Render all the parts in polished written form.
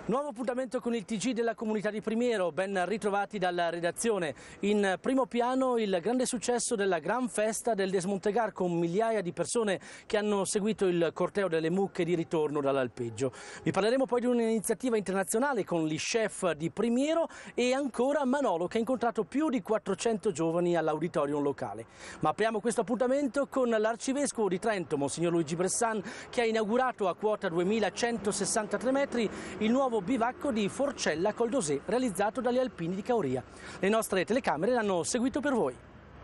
Nuovo appuntamento con il TG della comunità di Primiero, ben ritrovati dalla redazione. In primo piano il grande successo della Gran Festa del Desmontegar, con migliaia di persone che hanno seguito il corteo delle mucche di ritorno dall'alpeggio. Vi parleremo poi di un'iniziativa internazionale con gli chef di Primiero e ancora Manolo, che ha incontrato più di 400 giovani all'auditorium locale. Ma apriamo questo appuntamento con l'arcivescovo di Trento, Monsignor Luigi Bressan, che ha inaugurato a quota 2163 metri il nuovo bivacco di Forcella Col d'Osè, realizzato dagli alpini di Caoria. Le nostre telecamere l'hanno seguito per voi.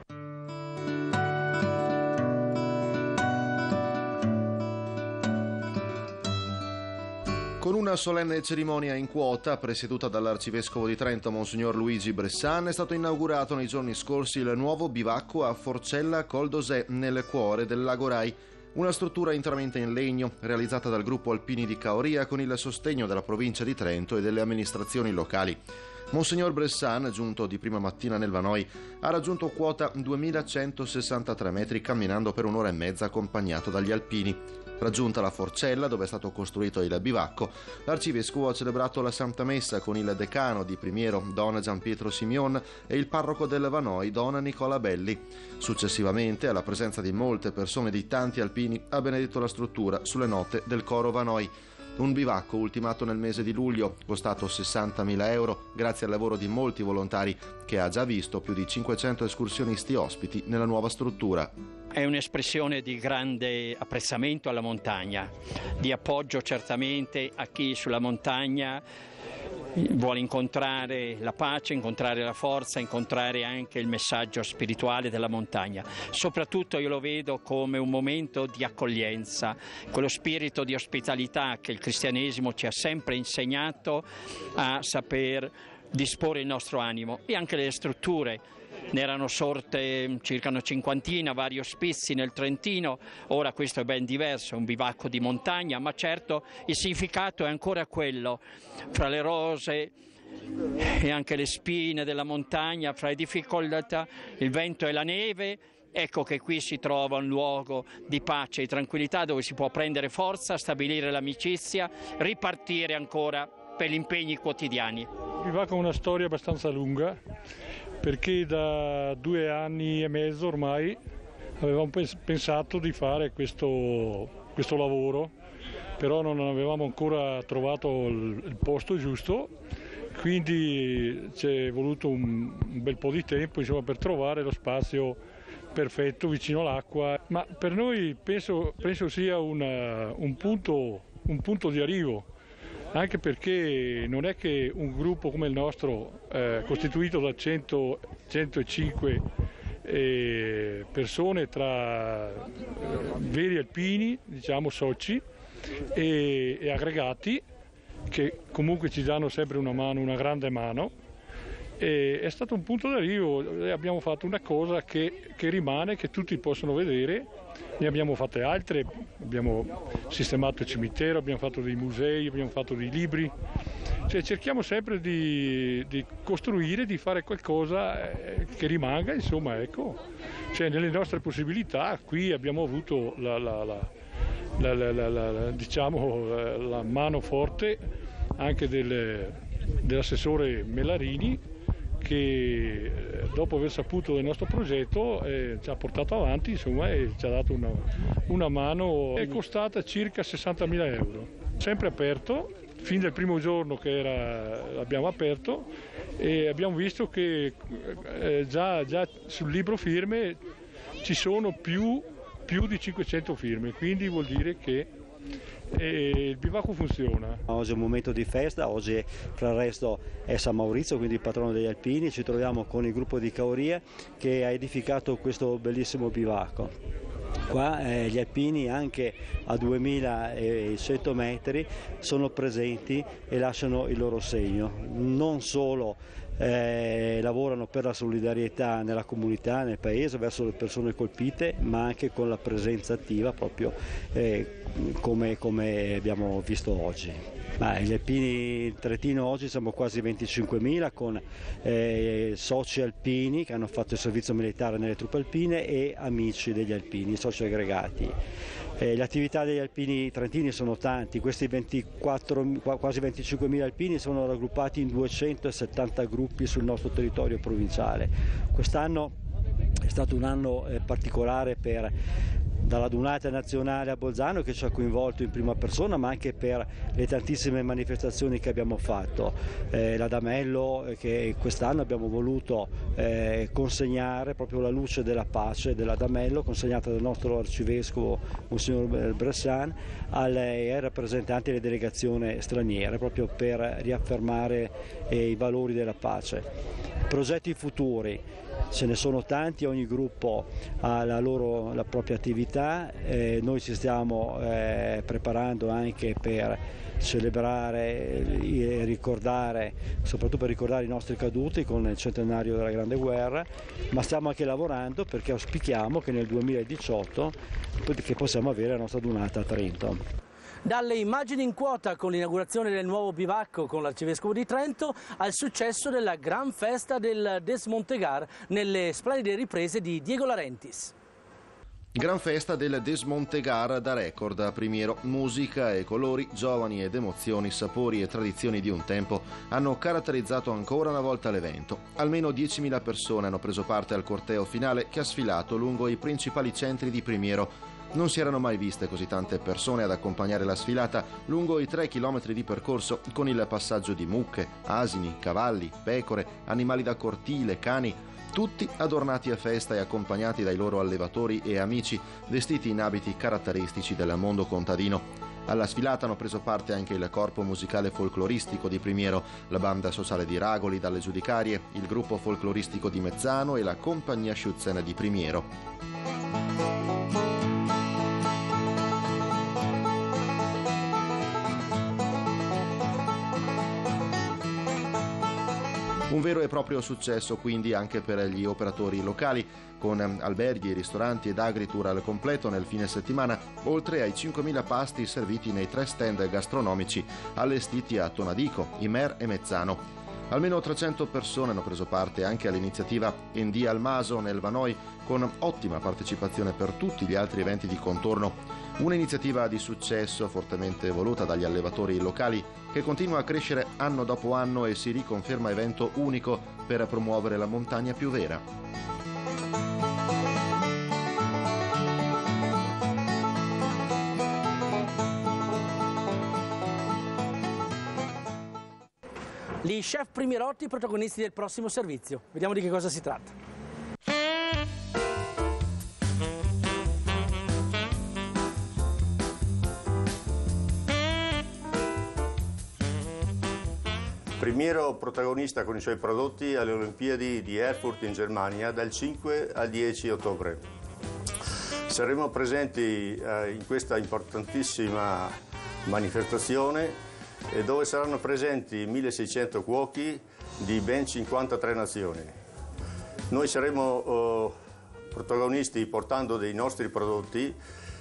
Con una solenne cerimonia in quota, presieduta dall'arcivescovo di Trento, Monsignor Luigi Bressan, è stato inaugurato nei giorni scorsi il nuovo bivacco a Forcella Col d'Osè, nel cuore del Lago Rai. Una struttura interamente in legno, realizzata dal gruppo Alpini di Caoria con il sostegno della provincia di Trento e delle amministrazioni locali. Monsignor Bressan, giunto di prima mattina nel Vanoi, ha raggiunto quota 2163 metri camminando per un'ora e mezza accompagnato dagli alpini. Raggiunta la Forcella, dove è stato costruito il bivacco, l'arcivescovo ha celebrato la Santa Messa con il decano di Primiero, Don Gianpietro Simeon, e il parroco del Vanoi, Don Nicola Belli. Successivamente, alla presenza di molte persone di tanti alpini, ha benedetto la struttura sulle note del coro Vanoi. Un bivacco ultimato nel mese di luglio, costato 60.000 euro, grazie al lavoro di molti volontari, che ha già visto più di 500 escursionisti ospiti nella nuova struttura. È un'espressione di grande apprezzamento alla montagna, di appoggio certamente a chi sulla montagna vuole incontrare la pace, incontrare la forza, incontrare anche il messaggio spirituale della montagna. Soprattutto io lo vedo come un momento di accoglienza, quello spirito di ospitalità che il cristianesimo ci ha sempre insegnato a saper disporre il nostro animo, e anche le strutture. Ne erano sorte circa una cinquantina, vari ospizi nel Trentino, ora questo è ben diverso, è un bivacco di montagna, ma certo il significato è ancora quello, fra le rose e anche le spine della montagna, fra le difficoltà, il vento e la neve. Ecco che qui si trova un luogo di pace e tranquillità dove si può prendere forza, stabilire l'amicizia, ripartire ancora per gli impegni quotidiani. Il bivacco ha una storia abbastanza lunga, perché da 2 anni e mezzo ormai avevamo pensato di fare questo lavoro, però non avevamo ancora trovato il posto giusto, quindi ci è voluto un bel po' di tempo, insomma, per trovare lo spazio perfetto vicino all'acqua, ma per noi penso sia un punto di arrivo. Anche perché non è che un gruppo come il nostro, costituito da 105 persone tra veri alpini, diciamo soci, e aggregati, che comunque ci danno sempre una mano, una grande mano, è stato un punto d'arrivo. Abbiamo fatto una cosa che rimane, che tutti possono vedere. Ne abbiamo fatte altre, abbiamo sistemato il cimitero, abbiamo fatto dei musei, abbiamo fatto dei libri, cioè cerchiamo sempre di costruire, di fare qualcosa che rimanga, insomma, ecco, cioè nelle nostre possibilità. Qui abbiamo avuto la mano forte anche dell'assessore Mellarini, che dopo aver saputo del nostro progetto ci ha portato avanti, insomma, e ci ha dato una mano. È costata circa 60.000 euro, sempre aperto, fin dal primo giorno che l'abbiamo aperto, e abbiamo visto che già sul libro firme ci sono più di 500 firme, quindi vuol dire che il bivacco funziona. Oggi è un momento di festa, oggi fra il resto è San Maurizio, quindi il patrono degli alpini. Ci troviamo con il gruppo di Caoria che ha edificato questo bellissimo bivacco. Qua gli alpini anche a 2100 metri sono presenti e lasciano il loro segno, non solo lavorano per la solidarietà nella comunità, nel paese, verso le persone colpite, ma anche con la presenza attiva, proprio come abbiamo visto oggi. Gli alpini in Trentino oggi siamo quasi 25.000, con soci alpini che hanno fatto il servizio militare nelle truppe alpine e amici degli alpini, soci aggregati. Le attività degli alpini trentini sono tanti, questi quasi 25.000 alpini sono raggruppati in 270 gruppi sul nostro territorio provinciale. Quest'anno è stato un anno particolare dalla Dunata nazionale a Bolzano, che ci ha coinvolto in prima persona, ma anche per le tantissime manifestazioni che abbiamo fatto. L'Adamello, che quest'anno abbiamo voluto consegnare, proprio la luce della pace dell'Adamello, consegnata dal nostro arcivescovo Monsignor Bressan ai rappresentanti delle delegazioni straniere, proprio per riaffermare i valori della pace. Progetti futuri. Ce ne sono tanti, ogni gruppo ha la propria attività, noi ci stiamo preparando anche per celebrare e ricordare, soprattutto per ricordare i nostri caduti con il centenario della Grande Guerra, ma stiamo anche lavorando perché auspichiamo che nel 2018 che possiamo avere la nostra Dunata a Trento. Dalle immagini in quota con l'inaugurazione del nuovo bivacco con l'Arcivescovo di Trento al successo della gran festa del Desmontegar nelle splendide riprese di Diego Larentis. Gran festa del Desmontegar da record a Primiero. Musica e colori, giovani ed emozioni, sapori e tradizioni di un tempo hanno caratterizzato ancora una volta l'evento. Almeno 10.000 persone hanno preso parte al corteo finale che ha sfilato lungo i principali centri di Primiero. Non si erano mai viste così tante persone ad accompagnare la sfilata lungo i 3 chilometri di percorso, con il passaggio di mucche, asini, cavalli, pecore, animali da cortile, cani, tutti adornati a festa e accompagnati dai loro allevatori e amici, vestiti in abiti caratteristici del mondo contadino. Alla sfilata hanno preso parte anche il corpo musicale folcloristico di Primiero, la banda sociale di Ragoli dalle Giudicarie, il gruppo folcloristico di Mezzano e la compagnia Schutzen di Primiero. Un vero e proprio successo quindi anche per gli operatori locali, con alberghi, ristoranti ed agritour al completo nel fine settimana, oltre ai 5.000 pasti serviti nei 3 stand gastronomici allestiti a Tonadico, Imer e Mezzano. Almeno 300 persone hanno preso parte anche all'iniziativa Endì al Maso nel Vanoi, con ottima partecipazione per tutti gli altri eventi di contorno. Un'iniziativa di successo fortemente voluta dagli allevatori locali, che continua a crescere anno dopo anno e si riconferma evento unico per promuovere la montagna più vera. Gli chef primierotti protagonisti del prossimo servizio. Vediamo di che cosa si tratta. Primiero protagonista con i suoi prodotti alle Olimpiadi di Erfurt in Germania dal 5 al 10 ottobre. Saremo presenti in questa importantissima manifestazione dove saranno presenti 1.600 cuochi di ben 53 nazioni. Noi saremo protagonisti portando dei nostri prodotti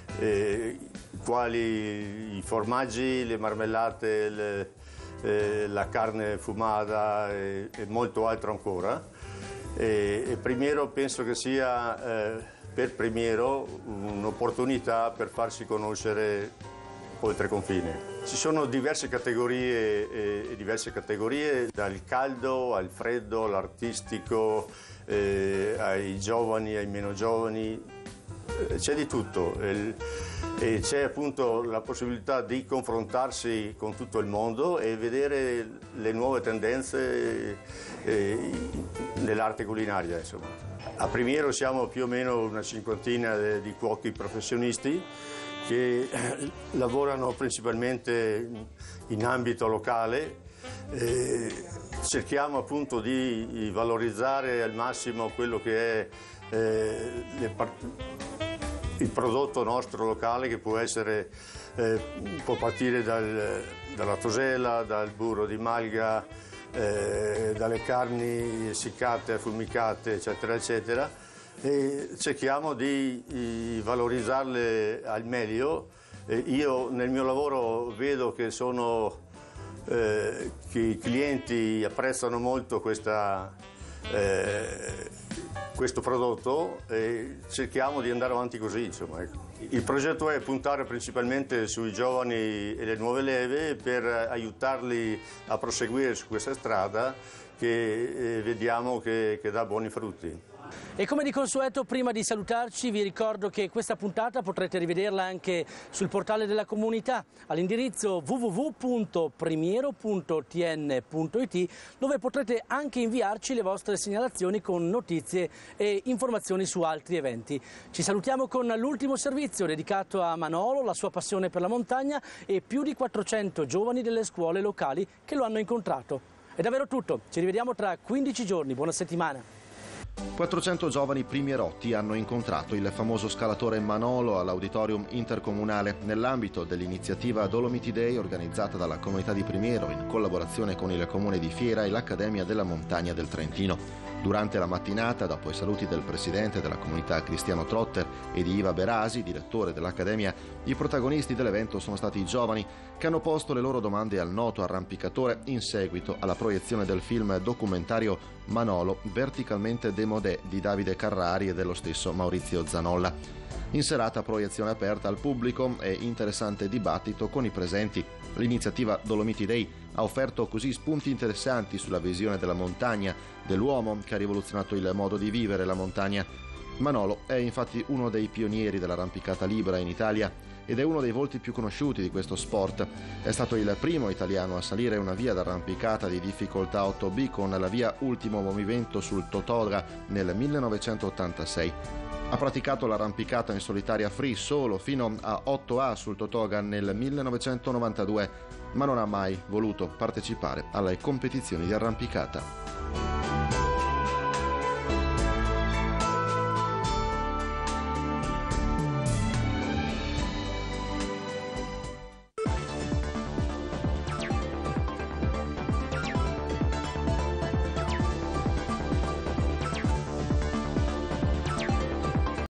quali i formaggi, le marmellate, la carne fumata e molto altro ancora. E Primiero penso che sia per Primiero un'opportunità per farsi conoscere oltre confine. Ci sono diverse categorie, dal caldo al freddo, all'artistico, ai giovani, ai meno giovani, c'è di tutto. E c'è appunto la possibilità di confrontarsi con tutto il mondo e vedere le nuove tendenze nell'arte culinaria, insomma. A Primiero siamo più o meno una cinquantina di cuochi professionisti che lavorano principalmente in ambito locale. Cerchiamo appunto di valorizzare al massimo quello che è il prodotto nostro locale, che può partire dalla tosela, dal burro di malga, dalle carni essiccate, affumicate, eccetera, eccetera, e cerchiamo di valorizzarle al meglio. Io nel mio lavoro vedo che i clienti apprezzano molto questo prodotto e cerchiamo di andare avanti così, insomma, ecco. Il progetto è puntare principalmente sui giovani e le nuove leve per aiutarli a proseguire su questa strada che vediamo che dà buoni frutti. E come di consueto, prima di salutarci vi ricordo che questa puntata potrete rivederla anche sul portale della comunità all'indirizzo www.primiero.tn.it, dove potrete anche inviarci le vostre segnalazioni con notizie e informazioni su altri eventi. Ci salutiamo con l'ultimo servizio dedicato a Manolo, la sua passione per la montagna e più di 400 giovani delle scuole locali che lo hanno incontrato. È davvero tutto, ci rivediamo tra 15 giorni, buona settimana. 400 giovani primierotti hanno incontrato il famoso scalatore Manolo all'Auditorium Intercomunale nell'ambito dell'iniziativa Dolomiti Day organizzata dalla comunità di Primiero in collaborazione con il Comune di Fiera e l'Accademia della Montagna del Trentino. Durante la mattinata, dopo i saluti del presidente della comunità Cristiano Trotter e di Iva Berasi, direttore dell'Accademia, i protagonisti dell'evento sono stati i giovani che hanno posto le loro domande al noto arrampicatore in seguito alla proiezione del film documentario Manolo, verticalmente démodé di Davide Carrari e dello stesso Maurizio Zanolla. In serata proiezione aperta al pubblico e interessante dibattito con i presenti. L'iniziativa Dolomiti Day ha offerto così spunti interessanti sulla visione della montagna, dell'uomo che ha rivoluzionato il modo di vivere la montagna. Manolo è infatti uno dei pionieri dell'arrampicata libera in Italia ed è uno dei volti più conosciuti di questo sport. È stato il primo italiano a salire una via d'arrampicata di difficoltà 8B con la via Ultimo Movimento sul Totoga nel 1986. Ha praticato l'arrampicata in solitaria free solo fino a 8A sul Totoga nel 1992, ma non ha mai voluto partecipare alle competizioni di arrampicata.